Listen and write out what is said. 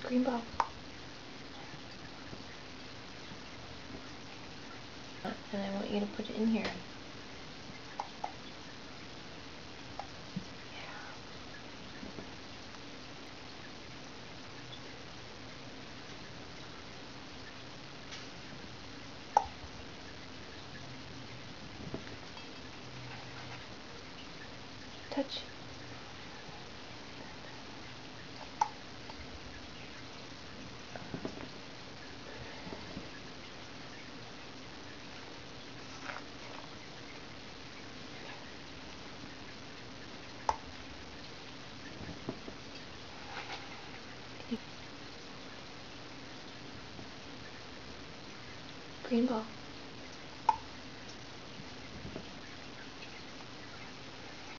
Green ball. And I want you to put it in here. Touch. Green ball.